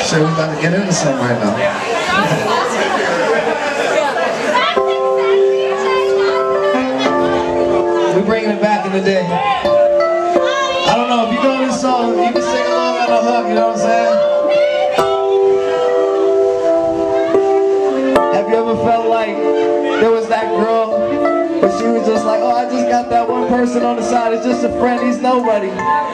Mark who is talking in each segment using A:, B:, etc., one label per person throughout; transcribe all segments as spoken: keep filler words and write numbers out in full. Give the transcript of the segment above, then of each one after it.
A: Shit, we about to get into something right now. We bringing it back in the day. I don't know, if you know this song, you can sing along on the hook, you know what I'm saying? Have you ever felt like there was that girl, but she was just like, oh, I just got that one person on the side, it's just a friend, he's nobody.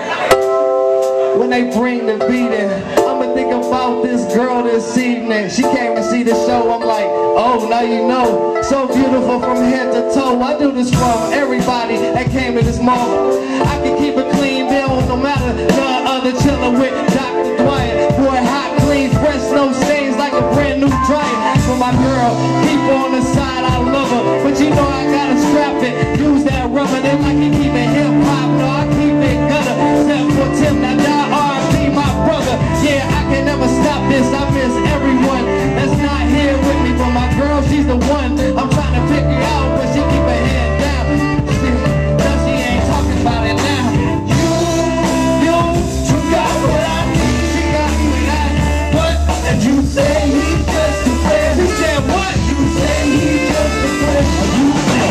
A: When they bring the beat in, I'ma think about this girl this evening. She came to see the show, I'm like, oh, now you know. So beautiful from head to toe. I do this for everybody that came to this moment. I can keep it clean, bill, no matter none other. Chillin' with Doctor Dwyer. Boy, hot, clean, fresh, no stains, like a brand new dryer. For my girl, people on the side, I love her, but you know I gotta strap it. Use that rubber, they like to keep it hip hop. No, I keep it gutter. Except for Tim, now die R and B, my brother. Yeah, I can never stop this. I miss everyone that's not here with me, but my girl, she's the one. I'm trying to figure out, but she keep her head down. She, no, she ain't talking about it now. You, you, you got what I need. She got what I need. What? And you say he's just a friend. You said what? You say he's just a friend. You say,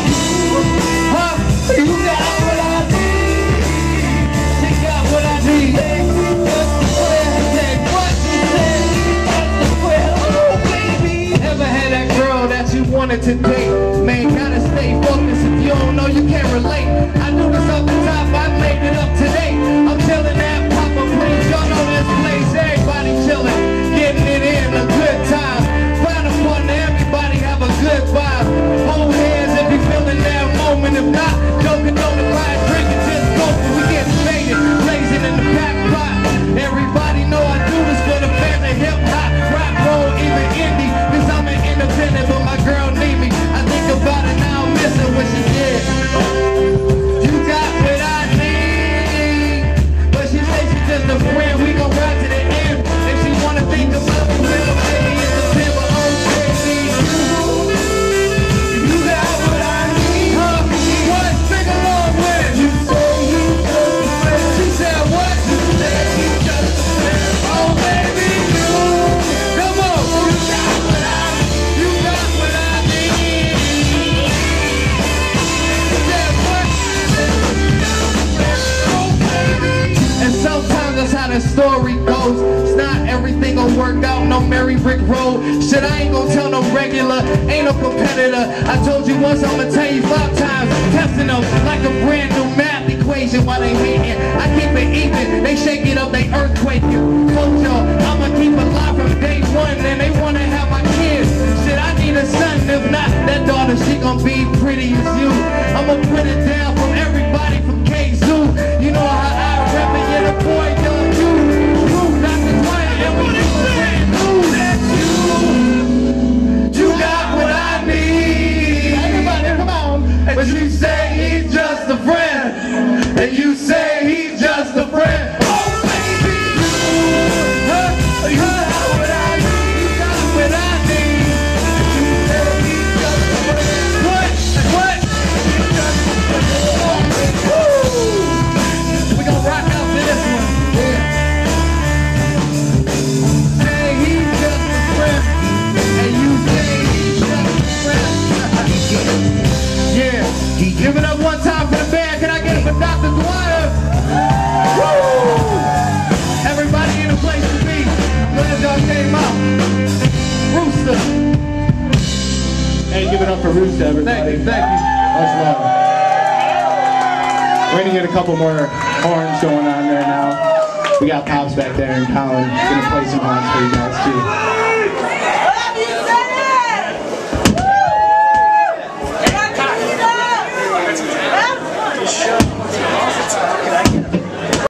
A: huh? You got what I need. She got what I need. Just a friend. I said what? You said just a friend. Oh baby. Ever had that girl that you wanted to date? Man, gotta stay focused. If you don't know, you can't relate. I knew this off the top. I made it up today. I'm chilling at Papa Please. Y'all know this place. Everybody chilling, getting it in a good time. Find a partner, everybody have a good vibe. Hold hands if you feeling that moment. If not, joking on the line, drinking, just smoking. We get faded, blazing in the back pot. Everybody know I do this for the fans of hip hop, rock, roll, even indie. Cause I'm an independent, but my girl need me. I think about it now, I'm missing what she did. You got what I need, but she say she's just a friend. We gon' ride to the end. If she wanna think about me, little baby, it's a pin, but oh baby, you, you got what I need, huh? What? Sing along with it. You say he's just a friend. She said what? You say he's just a friend. Oh baby, you, come on. You got what I need. You got what I need. She said what? Oh baby. And sometimes that's how the story goes. It's not everything gon' work out, no Mary Brick Road. Shit, I ain't gon' tell no regular, ain't no competitor. I told you once, I'ma tell you five times. Testing them like a brand new math equation while they hating. I keep it even, they shake it up, they earthquaking. Told y'all, I'ma keep it live from day one, and they wanna have my kids. Shit, I need a son, if not, that daughter, she gon' be pretty as you. I'ma put it down from everybody from K-Zoo. You know how I rap it, yeah, the boy, young you. You, Doctor Dwyer, and we do brand new. That's you. You got what I need. Everybody, come on. But you say he's just a friend. And you say he's just a friend. Oh, baby, you, huh? You got what I need. You got what I need. You say he's just a friend. What? What? He's just a friend. Woo! We gon' rock out to this one. Yeah. Say he's just a friend. And you say he's just a friend. Yeah. Give it up one time for the band. Can I get it for Doctor Dwyer? Woo! Everybody in the place to be. Glad y'all came out. Rooster.
B: Hey, give it up for Roosta, everybody.
A: Thank you, thank you.
B: Much love. We're gonna get a couple more horns going on there now. We got Pops back there and Colin. Gonna play some horns for you guys too.